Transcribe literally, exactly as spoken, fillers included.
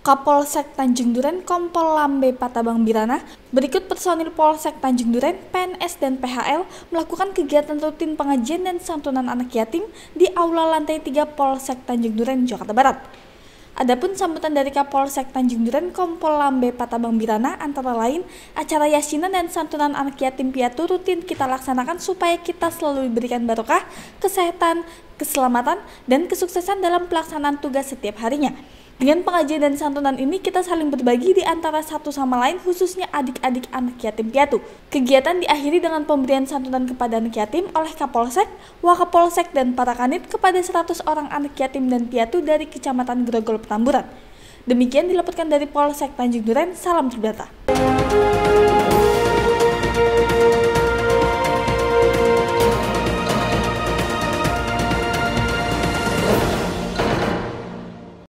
Kapolsek Tanjung Duren Kompol Lambe Patabang Birana, berikut personil Polsek Tanjung Duren, P N S dan P H L melakukan kegiatan rutin pengajian dan santunan anak yatim di Aula Lantai tiga Polsek Tanjung Duren, Jakarta Barat. Adapun sambutan dari Kapolsek Tanjung Duren Kompol Lambe Patabang Birana antara lain acara yasinan dan santunan anak yatim piatu rutin kita laksanakan supaya kita selalu diberikan barokah, kesehatan, keselamatan, dan kesuksesan dalam pelaksanaan tugas setiap harinya. Dengan pengajian dan santunan ini kita saling berbagi di antara satu sama lain, khususnya adik-adik anak yatim piatu. Kegiatan diakhiri dengan pemberian santunan kepada anak yatim oleh Kapolsek, Wakapolsek, dan para kanit kepada seratus orang anak yatim dan piatu dari Kecamatan Grogol, Petamburan. Demikian dilaporkan dari Polsek Tanjung Duren, salam Tridata.